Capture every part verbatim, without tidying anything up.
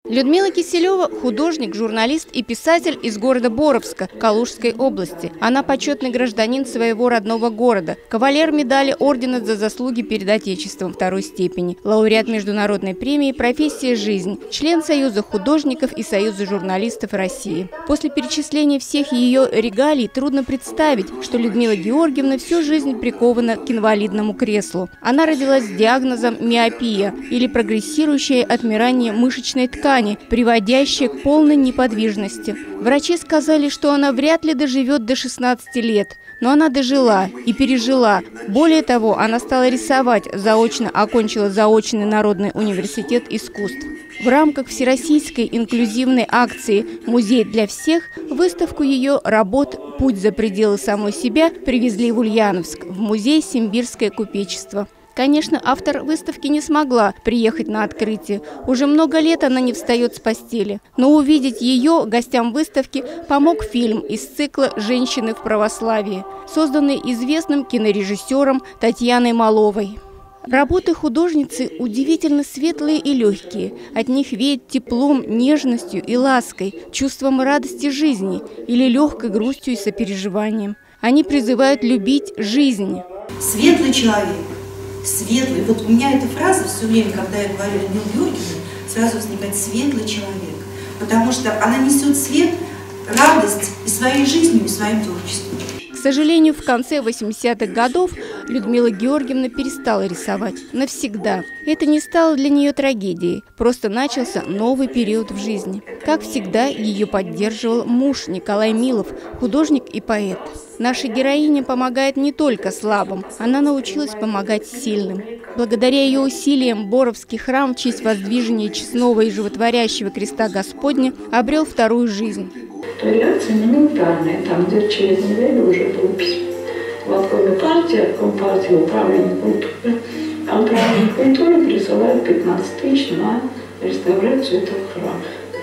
Людмила Киселева – художник, журналист и писатель из города Боровска, Калужской области. Она почетный гражданин своего родного города, кавалер медали Ордена за заслуги перед Отечеством второй степени, лауреат международной премии «Профессия жизнь», член Союза художников и Союза журналистов России. После перечисления всех ее регалий трудно представить, что Людмила Георгиевна всю жизнь прикована к инвалидному креслу. Она родилась с диагнозом миопия или прогрессирующее отмирание мышечной ткани, приводящее к полной неподвижности. Врачи сказали, что она вряд ли доживет до шестнадцати лет, но она дожила и пережила. Более того, она стала рисовать, заочно окончила заочный Народный университет искусств. В рамках всероссийской инклюзивной акции «Музей для всех» выставку ее работ «Путь за пределы самой себя» привезли в Ульяновск, в музей «Симбирское купечество». Конечно, автор выставки не смогла приехать на открытие. Уже много лет она не встает с постели. Но увидеть ее гостям выставки помог фильм из цикла «Женщины в православии», созданный известным кинорежиссером Татьяной Маловой. Работы художницы удивительно светлые и легкие. От них веет теплом, нежностью и лаской, чувством радости жизни или легкой грустью и сопереживанием. Они призывают любить жизнь. Светлый человек. Светлый. Вот у меня эта фраза все время, когда я говорю Людмиле Георгиевне, сразу возникает светлый человек. Потому что она несет свет, радость и своей жизнью, и своим творчеством. К сожалению, в конце восьмидесятых годов Людмила Георгиевна перестала рисовать навсегда. Это не стало для нее трагедией, просто начался новый период в жизни. Как всегда, ее поддерживал муж Николай Милов, художник и поэт. Наша героиня помогает не только слабым, она научилась помогать сильным. Благодаря ее усилиям Боровский храм в честь воздвижения честного и животворящего креста Господня обрел вторую жизнь. Реляция монументальная, там где через неделю уже было письмо в обкоме партии, обком партии управления культуры. А управление культуры присылает пятнадцать тысяч на реставрацию этого храма.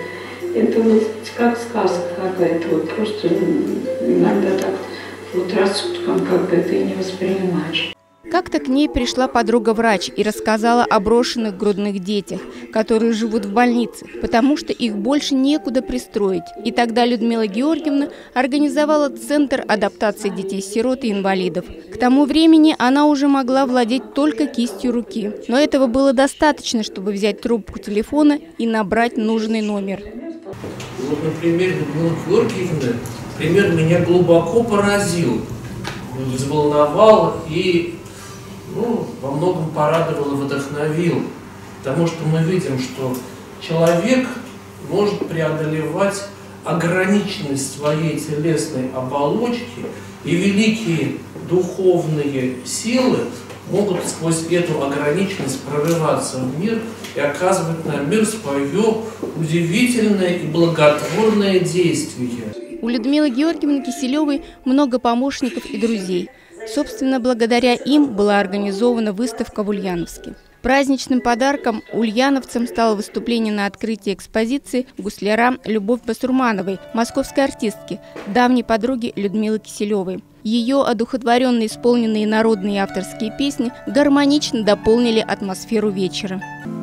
Это вот как сказка какая-то, вот просто иногда так вот рассудком как бы ты не воспринимаешь. Как-то к ней пришла подруга-врач и рассказала о брошенных грудных детях, которые живут в больнице, потому что их больше некуда пристроить. И тогда Людмила Георгиевна организовала Центр адаптации детей-сирот и инвалидов. К тому времени она уже могла владеть только кистью руки. Но этого было достаточно, чтобы взять трубку телефона и набрать нужный номер. Вот, например, Людмила Георгиевна пример меня глубоко поразил, взволновал и ну, во многом порадовал и вдохновил, потому что мы видим, что человек может преодолевать ограниченность своей телесной оболочки, и великие духовные силы могут сквозь эту ограниченность прорываться в мир и оказывать на мир свое удивительное и благотворное действие. У Людмилы Георгиевны Киселевой много помощников и друзей. Собственно, благодаря им была организована выставка в Ульяновске. Праздничным подарком ульяновцам стало выступление на открытии экспозиции гусляра Любовь Басурмановой, московской артистки, давней подруги Людмилы Киселевой. Ее одухотворенно исполненные народные и авторские песни гармонично дополнили атмосферу вечера.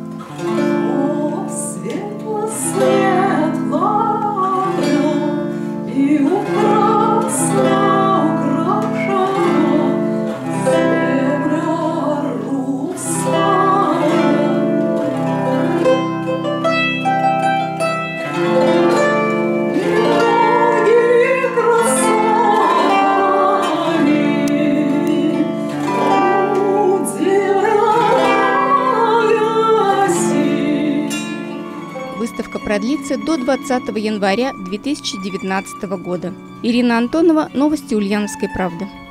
Выставка продлится до двадцатого января две тысячи девятнадцатого года. Ирина Антонова, новости Ульяновской правды.